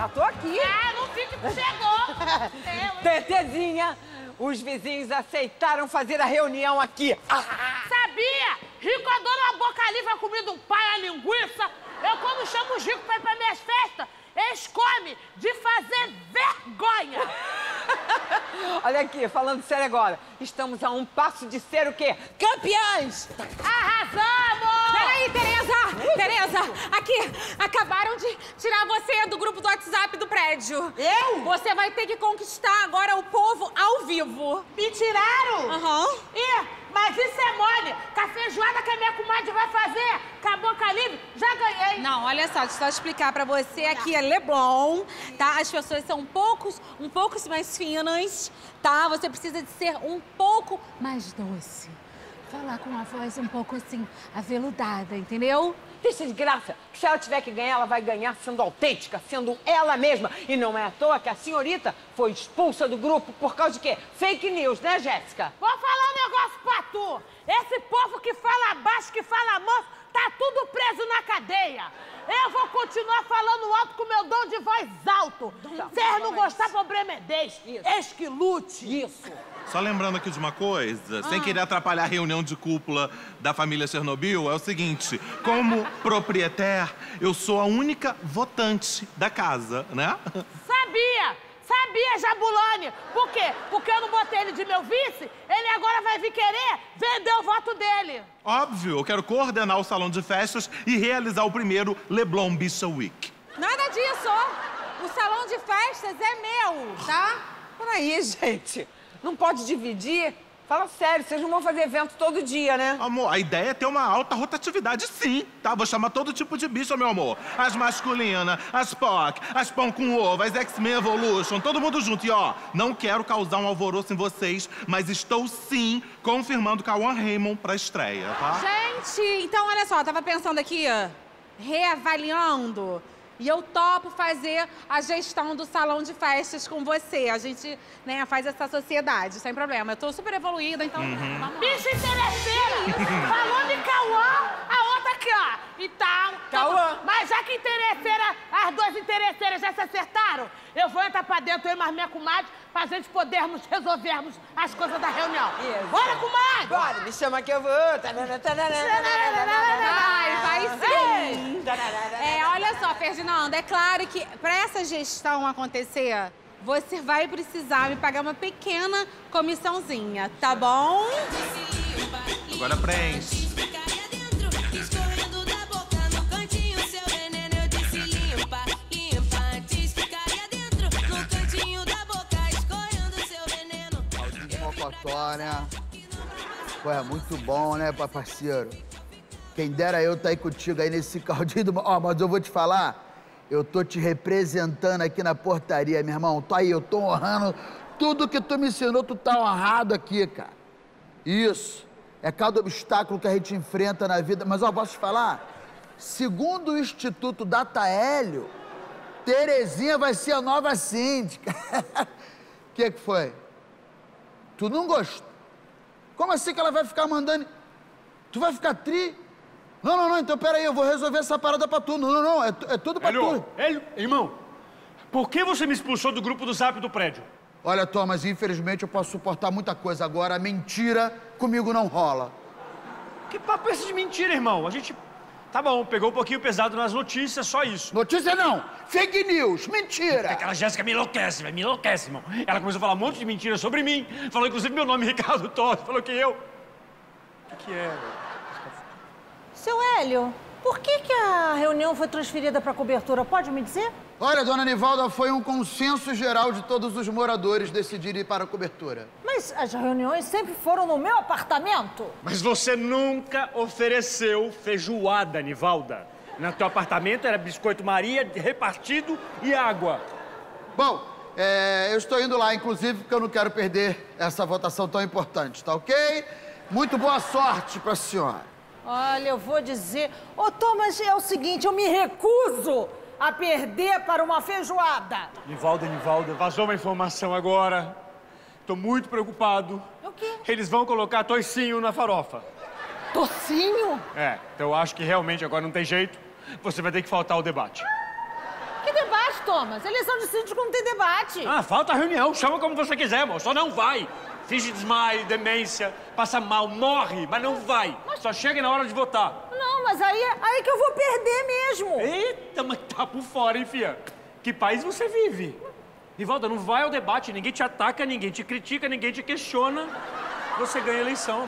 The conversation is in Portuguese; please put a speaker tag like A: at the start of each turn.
A: Já tô aqui.
B: Ah, não fique que chegou.
A: Tetezinha, os vizinhos aceitaram fazer a reunião aqui.
B: Sabia? Rico adora uma boca livre, a comida, um pai, a linguiça. Eu, quando chamo os ricos pra ir pra minhas festas, eles comem de fazer vergonha.
A: Olha aqui, falando sério agora. Estamos a um passo de ser o quê? Campeãs!
B: Arrasamos!
C: Peraí, Tereza! Tereza, aqui, acabaram de tirar você do grupo do WhatsApp do prédio.
B: Eu?
C: Você vai ter que conquistar agora o povo ao vivo.
B: Me tiraram?
C: Aham.
B: Ih, mas isso é mole. Com a feijoada que a minha comadre vai fazer, com a boca livre, já ganhei.
C: Não, olha só, deixa eu só explicar pra você. Aqui é Leblon, tá? As pessoas são um pouco mais finas, tá? Você precisa de ser um pouco mais doce. Falar com uma voz um pouco assim, aveludada, entendeu?
A: Deixa de graça. Se ela tiver que ganhar, ela vai ganhar sendo autêntica, sendo ela mesma. E não é à toa que a senhorita foi expulsa do grupo por causa de quê? Fake news, né, Jéssica?
B: Vou falar um negócio pra tu. Esse povo que fala baixo, que fala manso, tá tudo preso na cadeia. Eu vou continuar falando alto com o meu dom de voz alto. Se eles não gostar, problema é deles. Eis que lute.
A: Isso.
D: Só lembrando aqui de uma coisa, sem querer atrapalhar a reunião de cúpula da família Chernobyl, é o seguinte, como proprietário, eu sou a única votante da casa, né?
B: Sabia, Jabulani. Por quê? Porque eu não botei ele de meu vice, ele agora vai vir querer vender o voto dele.
D: Óbvio, eu quero coordenar o salão de festas e realizar o primeiro Leblon Bicha Week.
C: Nada disso, ó. O salão de festas é meu, tá?
A: Peraí, gente. Não pode dividir? Fala sério, vocês não vão fazer evento todo dia, né?
D: Amor, a ideia é ter uma alta rotatividade, sim, tá? Vou chamar todo tipo de bicha, meu amor. As masculinas, as POC, as pão com ovo, as X-Men Evolution, todo mundo junto. E, ó, não quero causar um alvoroço em vocês, mas estou, sim, confirmando Cauã Raymond pra estreia, tá?
C: Gente, então olha só, eu tava pensando aqui, ó, reavaliando. E eu topo fazer a gestão do salão de festas com você. A gente, né, faz essa sociedade, sem problema. Eu tô super evoluída, então... Vamos lá.
B: Bicha interesseira. Falou de Cauã, a outra aqui, ó. Então...
A: Cauã.
B: Mas já que interesseira, as duas interesseiras já se acertaram, eu vou entrar pra dentro, eu e mais minha comadre, pra gente podermos resolvermos as coisas da reunião.
A: Isso.
B: Bora, comadre!
A: Bora, me chama que eu vou.
C: Vai sim! Olha só, Ferdinando, é claro que pra essa gestão acontecer, você vai precisar me pagar uma pequena comissãozinha, tá bom?
D: Agora preenche.
E: Mocotó, né? Ué, muito bom, né, parceiro? Quem dera eu tá aí contigo aí nesse caldinho do... Ó, mas eu vou te falar, eu tô te representando aqui na portaria, meu irmão. Tô aí, eu tô honrando tudo que tu me ensinou, tu tá honrado aqui, cara. Isso. É cada obstáculo que a gente enfrenta na vida. Mas, ó, posso te falar? Segundo o Instituto Data Hélio, Terezinha vai ser a nova síndica. O que foi? Tu não gostou? Como assim que ela vai ficar mandando... Tu vai ficar tri? Não, então peraí, eu vou resolver essa parada pra tu. Não, é tudo pra tu.
F: Hélio, irmão, por que você me expulsou do grupo do Zap do prédio?
E: Olha, Thomas, infelizmente eu posso suportar muita coisa agora. Mentira comigo não rola.
F: Que papo é esse de mentira, irmão? A gente... Tá bom, pegou um pouquinho pesado nas notícias, só isso.
E: Notícia não, fake news, mentira.
F: Aquela Jéssica me enlouquece, velho, me enlouquece, irmão. Ela começou a falar um monte de mentiras sobre mim. Falou inclusive meu nome, Ricardo Torres. Falou que eu... O que é, velho?
G: Seu Hélio, por que a reunião foi transferida para a cobertura? Pode me dizer?
E: Olha, dona Nivalda, foi um consenso geral de todos os moradores decidirem ir para a cobertura.
G: Mas as reuniões sempre foram no meu apartamento.
F: Mas você nunca ofereceu feijoada, Nivalda. No teu apartamento era biscoito Maria repartido e água.
E: Bom, eu estou indo lá, inclusive, porque eu não quero perder essa votação tão importante, tá ok? Muito boa sorte para a senhora.
G: Olha, eu vou dizer... Ô, Thomas, é o seguinte, eu me recuso a perder para uma feijoada.
F: Nivalda, vazou uma informação agora. Tô muito preocupado.
G: O quê?
F: Eles vão colocar toicinho na farofa.
G: Tocinho?
F: Então eu acho que realmente agora não tem jeito. Você vai ter que faltar ao debate.
G: Que debate? faz, Thomas. Eleição de síndico não tem debate.
F: Ah, falta reunião. Chama como você quiser, amor. Só não vai. Finge desmaio, demência, passa mal, morre, mas não vai. Só chega na hora de votar.
G: Não, mas aí que eu vou perder mesmo.
F: Eita, mas tá por fora, hein, fia? Que país você vive? Rivalda, não vai ao debate. Ninguém te ataca, ninguém te critica, ninguém te questiona. Você ganha a eleição.